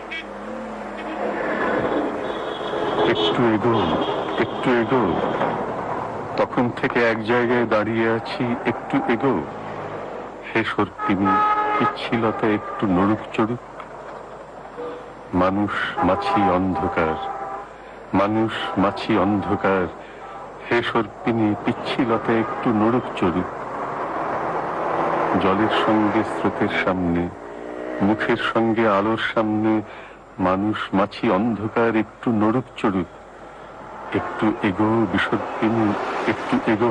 একটু এগো, একটু এগো, তখন থেকে এক জায়গায় দাঁড়িয়ে আছি, একটু এগো। হে সর্পিনী, পিচ্ছিলতা একটু নড়ুক চড়ুক। মানুষ মাছি অন্ধকার, মানুষ মাছি অন্ধকার। হে সর্পিনী, পিচ্ছিলতা একটু নড়ুক চড়ুক। জলের সঙ্গে স্রোতের সামনে, মুখের সঙ্গে আলোর সামনে, মানুষ মাছি অন্ধকার একটু নড়ুক চড়ুক। একটু এগো বিসর্পিনী, একটু এগো।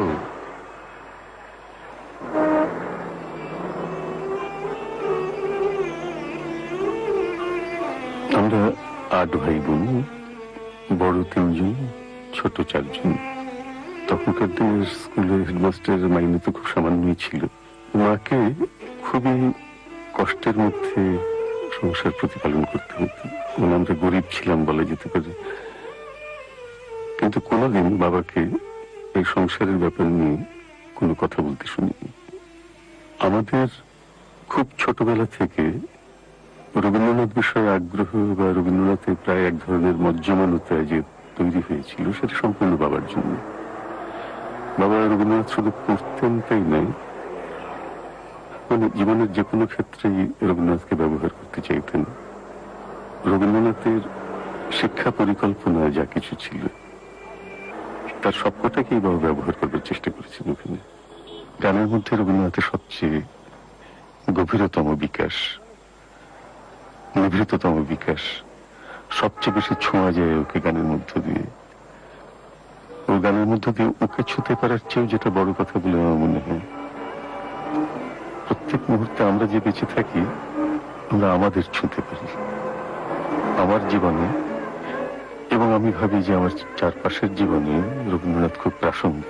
আমরা 8 ভাই বোন, বড় 3 জন, ছোট 4 জন। তখনকার দিনের স্কুলে হেডমাস্টারের মাইনে তো খুব সামান্যই ছিল। মাকে খুবই কষ্টের মধ্যে সংসার প্রতিপালন করতে হতো। আমরা গরিব ছিলাম বলা যেতে পারে। কিন্তু কোনোদিন বাবাকে এই সংসারের ব্যাপার নিয়ে কোনো কথা বলতে শুনিনি। আমাদের খুব ছোটবেলা থেকে রবীন্দ্রনাথ বিষয়ে আগ্রহ বা রবীন্দ্রনাথের প্রায় এক ধরনের মজ্জমানতা যে তৈরি হয়েছিল সেটা সম্পূর্ণ বাবার জন্য। বাবা রবীন্দ্রনাথ শুধু পড়তেন তাই নয়, মানে জীবনের যে কোনো ক্ষেত্রেই রবীন্দ্রনাথকে ব্যবহার করতে চাইতেন। রবীন্দ্রনাথের শিক্ষা পরিকল্পনা যা কিছু ছিল তার সবকটাকেই বাবা ব্যবহার করবার চেষ্টা করেছেন ওখানে। গানের মধ্যে রবীন্দ্রনাথের সবচেয়ে গভীরতম বিকাশ, নিভৃততম বিকাশ, সবচেয়ে বেশি ছোঁয়া যায় ওকে গানের মধ্য দিয়ে। ও গানের মধ্য দিয়ে ওকে ছুঁতে পারার চেয়েও যেটা বড় কথা বলে আমার মনে হয়, প্রত্যেক মুহূর্তে আমরা যে বেঁচে থাকি আমরা আমাদের ছুঁতে পারি, আমার জীবনে, এবং আমি ভাবি যে আমার চারপাশের জীবনে রবীন্দ্রনাথ খুব প্রাসঙ্গিক।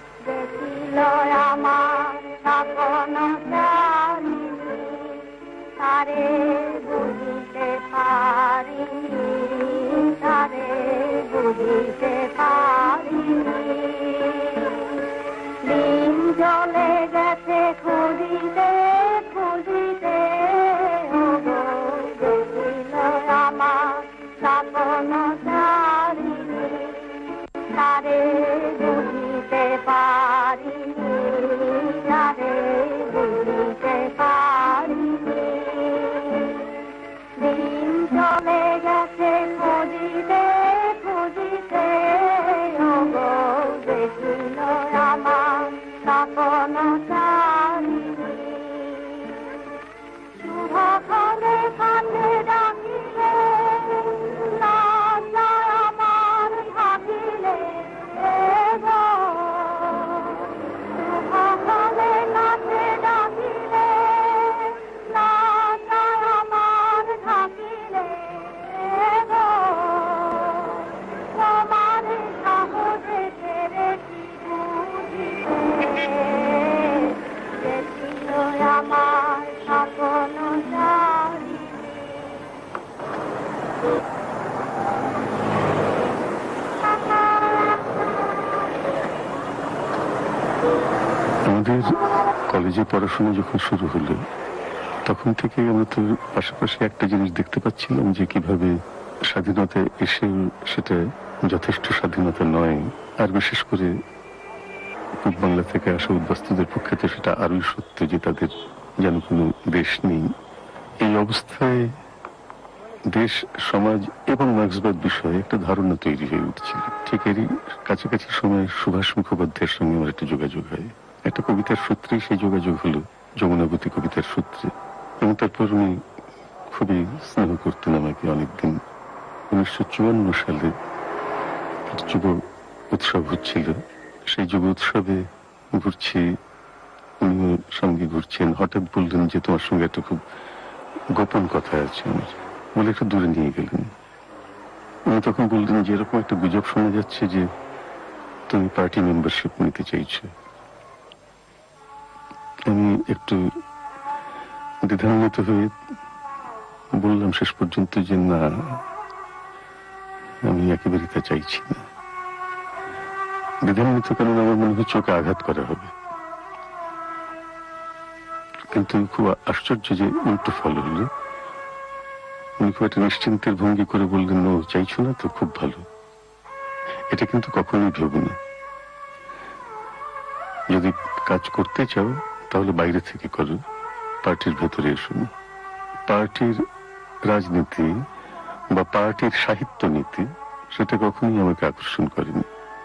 চলে গেছে খুঁজিতে খুঁজিতে আমার স্বপ্ন চারিনি, তারে বুঝিতে পারিনি, তারে বুঝিতে পারিনি। দিন চলে গেছে খুঁজিতে খুঁজিতে দেখিল আমার স্বপ্ন চারিনি। শুভক্ষণে কাছে ডাকিলে না যায় আমার থাকিলে, শুভক্ষণে কাছে ডাকিলে না যায় আমার থাকিলে, তোমার সাহসে পেরেছি বুঝিতে দেখিল আমার স্বপ্ন চারি। আমাদের কলেজে পড়াশোনা যখন শুরু হলো তখন থেকে আমরা তো পাশাপাশি একটা জিনিস দেখতে পাচ্ছিলাম যে কিভাবে স্বাধীনতা এসে সেটা যথেষ্ট স্বাধীনতা নয়, আর বিশেষ করে পূর্ব বাংলা থেকে আসা উদ্বাস্তুদের পক্ষে তো সেটা আরোই সত্য যে তাদের যেন কোনো দেশ নেই। এই অবস্থায় দেশ, সমাজ এবং মার্ক্সবাদ বিষয়ে একটা ধারণা তৈরি হয়ে উঠছিল। ঠিক এরই কাছাকাছি সময় সুভাষ মুখোপাধ্যায়ের সঙ্গে আমার একটা যোগাযোগ হয়। একটা কবিতার সূত্রেই সেই যোগাযোগ হলো, যমুনাবতী কবিতার সূত্রে। এবং তারপর উনি খুবই স্নেহ করতেন আমাকে অনেকদিন। 1954 সালে যুব উৎসব হচ্ছিল, সেই যুব উৎসবে ঘুরছি, উনি সঙ্গে ঘুরছেন। হঠাৎ বললেন যে তোমার সঙ্গে একটা খুব গোপন কথা আছে আমার, বলে একটু দূরে নিয়ে গেলেন। উনি তখন বললেন যে এরকম একটা গুজব শোনা যাচ্ছে যে তুমি পার্টি মেম্বারশিপ নিতে চাইছো। আমি একটু দ্বিধান্বিত হয়ে বললাম শেষ পর্যন্ত যে না, আমি একেবারেই তা চাইছি না। দ্বিধান্বিত কারণ আমার মনে হচ্ছে ওকে আঘাত করা হবে। কিন্তু খুব আশ্চর্য যে উল্টো ফল হলো। উনি খুব একটা নিশ্চিন্তের ভঙ্গি করে বললেন, ও চাইছো না তো, খুব ভালো। এটা কিন্তু কখনোই ভেবো না, যদি কাজ করতে চাও তাহলে বাইরে থেকে করো, পার্টির ভেতরে এসো না। পার্টির রাজনীতি বা পার্টির সাহিত্য নীতি সেটা কখনোই আমাকে আকর্ষণ করেনি।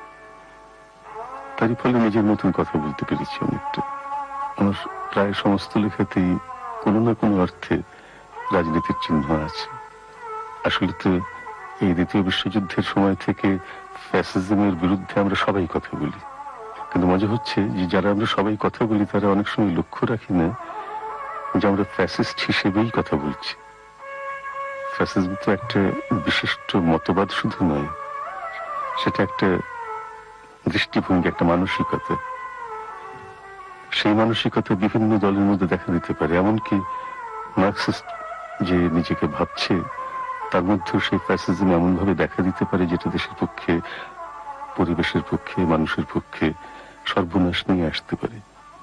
তারই ফলে নিজের মতন কথা বলতে পেরেছি অনেকটা। আমার প্রায় সমস্ত লেখাতেই কোনো না কোনো অর্থে রাজনীতির চিহ্ন আছে। আসলে তো এই দ্বিতীয় বিশ্বযুদ্ধের সময় থেকে ফ্যাসিজমের বিরুদ্ধে আমরা সবাই কথা বলি, কিন্তু মজা হচ্ছে যে যারা আমরা সবাই কথা বলি তারা অনেক সময় লক্ষ্য রাখি না যে আমরা ফ্যাসিস্ট হিসেবেই কথা বলছি। ফ্যাসিজম তো একটা বিশিষ্ট মতবাদ শুধু নয়, সেটা একটা দৃষ্টিভঙ্গি, একটা মানসিকতা। সেই মানসিকতা বিভিন্ন দলের মধ্যে দেখা দিতে পারে। এমনকি মার্কসিস্ট যে নিজেকে ভাবছে তার মধ্যেও সেই ফ্যাসিজম এমন ভাবে দেখা দিতে পারে যেটা দেশের পক্ষে পরিবেশের পক্ষে, মানুষের পক্ষে সর্বনাশ নিয়ে আসতে পারে।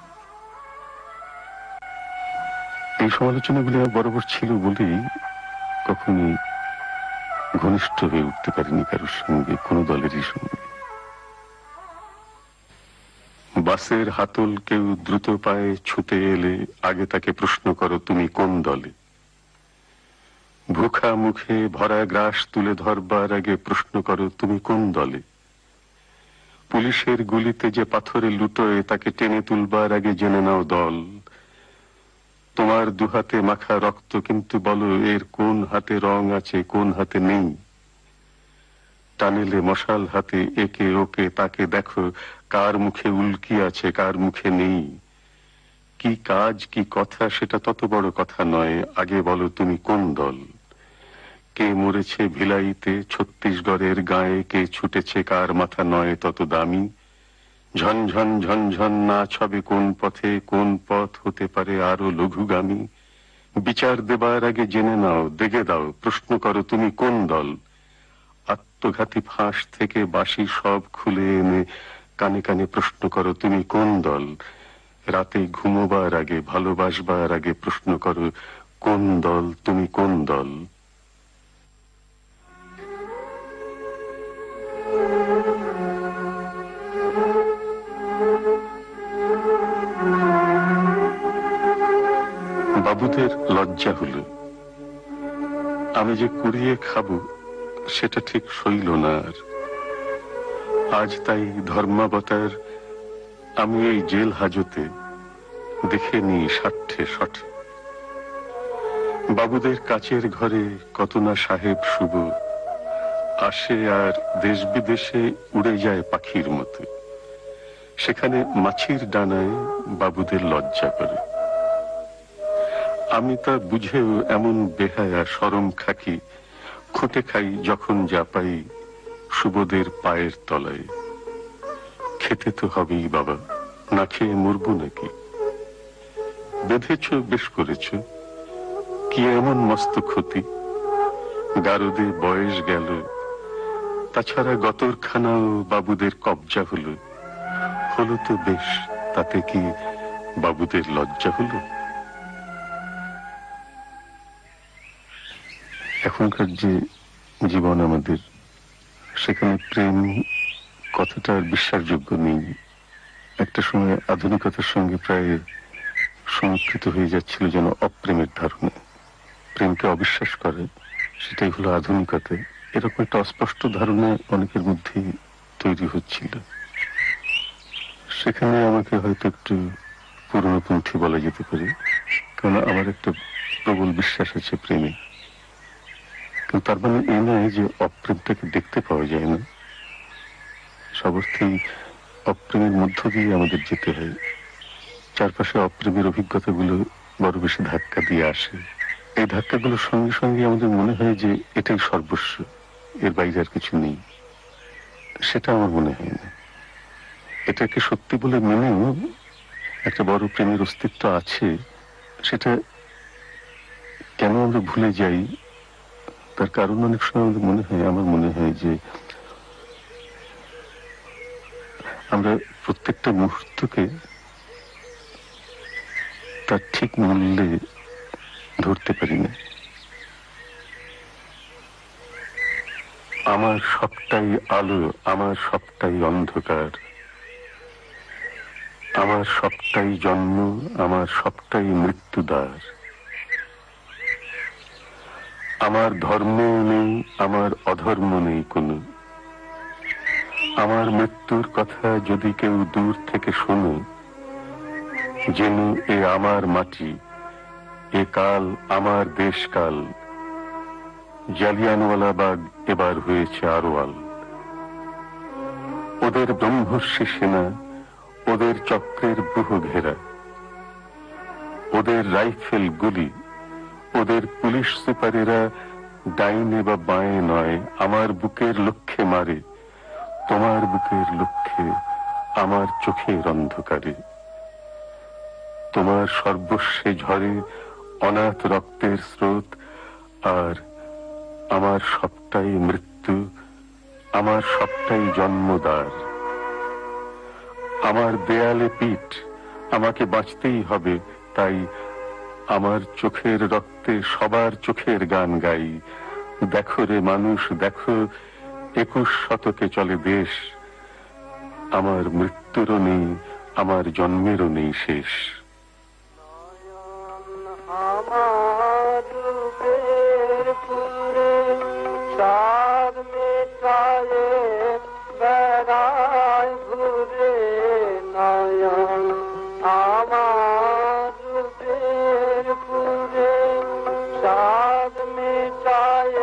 এই সমালোচনাগুলি আমার বরাবর ছিল বলেই কখনই ঘনিষ্ঠ হয়ে উঠতে পারিনি কারোর সঙ্গে, কোনো দলেরই সঙ্গে। বাসের হাতল কেউ দ্রুত পায়ে ছুটে এলে আগে তাকে প্রশ্ন করো তুমি কোন দলে। ভুখা মুখে ভরা গ্রাস তুলে ধরবার আগে প্রশ্ন করো তুমি কোন দলে। পুলিশের গুলিতে যে পাথরে লুটোয় তাকে টেনে তুলবার আগে জেনে নাও দল। তোমার দুহাতে মাখা রক্ত, কিন্তু বলো এর কোন হাতে রং আছে, কোন হাতে নেই। টানেলে মশাল হাতে একে ওকে তাকে দেখো, কার মুখে উল্কি আছে, কার মুখে নেই। কি কাজ কি কথা সেটা তত বড় কথা নয়, আগে বলো তুমি কোন দল। কে মরেছে ভিলাইতে, ছত্তিশগড়ের গায়ে কে ছুটেছে, কার মাথা নয় তত দামি। ঝনঝন ঝনঝন নাচ হবে কোন পথে, কোন পথ হতে পারে আরো লঘুগামী। বিচার দেবার আগে জেনে নাও, দেখে দাও, প্রশ্ন করো তুমি কোন দল। আত্মঘাতী ফাঁস থেকে বাঁশি সব খুলে এনে কানে কানে প্রশ্ন করো তুমি কোন দল। রাতে ঘুমোবার আগে, ভালোবাসবার আগে প্রশ্ন করো কোন দল, তুমি কোন দল। বাবুদের লজ্জা হলো, আমি যে কুড়িয়ে খাবো সেটা ঠিক সইল না আর। আজ তাই ধর্মাবতার আমি এই জেল হাজতে দেখে নি ষাটে শঠে। বাবুদের কাচের ঘরে কত না সাহেব শুভ আসে আর দেশ বিদেশে উড়ে যায় পাখির মতো। সেখানে মাছির ডানায় বাবুদের লজ্জা করে। আমি তা বুঝেও এমন বেহায়া শরম খাকি, খুঁটে খাই যখন যা পাই শুভদের পায়ের তলায়। খেতে তো হবেই বাবা, না খেয়ে মরবো নাকি। বেঁধেছ বেশ করেছ, কি এমন মস্ত ক্ষতি। গারদে বয়স গেল, তাছাড়া গতরখানাও বাবুদের কবজা হলো। হলো তো বেশ, তাতে কি বাবুদের লজ্জা হলো। এখনকার যে জীবন আমাদের, সেখানে প্রেম কথাটা আর বিশ্বাসযোগ্য নেই। একটা সময় আধুনিকতার সঙ্গে প্রায় সংকৃত হয়ে যাচ্ছিল যেন অপ্রেমের ধারণা। প্রেমকে অবিশ্বাস করে, সেটাই হলো আধুনিকতা। এরকম একটা অস্পষ্ট ধারণা অনেকের মধ্যে তৈরি হচ্ছিল। সেখানে আমাকে হয়তো একটু পুরনোপন্থী বলা যেতে পারে, কারণ আমার একটা প্রবল বিশ্বাস আছে প্রেমে। কিন্তু তার মানে এই নয় যে অপ্রেমটাকে দেখতে পাওয়া যায় না। সব অর্থেই অপ্রেমের মধ্য দিয়ে আমাদের যেতে হয়। চারপাশে অপ্রেমের অভিজ্ঞতাগুলো বড় বেশি ধাক্কা দিয়ে আসে। এই ধাক্কাগুলোর সঙ্গে সঙ্গে আমাদের মনে হয় যে এটাই সর্বস্ব, এর বাইরে আর কিছু নেই। সেটা আমার মনে হয় না। এটাকে সত্যি বলে মেনেও একটা বড় প্রেমের অস্তিত্ব আছে, সেটা কেন আমরা ভুলে যাই তার কারণ অনেক সময় আমাদের মনে হয়, আমার মনে হয় যে আমরা প্রত্যেকটা মুহূর্তকে তার ঠিক মূল্যে ধরতে পারি না। আমার সবটাই আলো, আমার সবটাই অন্ধকার, আমার সবটাই জন্ম, আমার সবটাই মৃত্যুদ্বার। আমার ধর্ম নেই, আমার অধর্ম নেই কোনো। আমার মৃত্যুর কথা যদি কেউ দূর থেকে শোনে, যেন এ আমার মাটি, এ কাল আমার দেশকাল। জালিয়ানওয়ালাবাগ এবার হয়েছে আরোয়াল। ওদের ব্রহ্মর্ষি সেনা, ওদের চক্রের ব্রুহ ঘেরা, ওদের রাইফেল গুলি, ওদের পুলিশ সুপারেরা ডাইনে বা বাঁয়ে নয়, আমার বুকের লক্ষ্যে মারে, তোমার বুকের লক্ষ্যে, আমার চোখের অন্ধকারে। তোমার সর্বস্বে ঝরে অনাথ রক্তের স্রোত, আর আমার সবটাই মৃত্যু, আমার সবটাই জন্মদার, আমার দেয়ালে পিঠ, আমাকে বাঁচতেই হবে, তাই আমার চোখের রক্তে সবার চোখের গান গাই। দেখো রে মানুষ, দেখো 21 শতকে চলে দেশ, আমার মৃত্যুরও নেই, আমার জন্মেরও নেই শেষ। আমার রূপের পুরে সাদ মেটায়ে বেড়ায় ঘুরে নয়ন, আমার রূপের পুরে সাদ মেটায়ে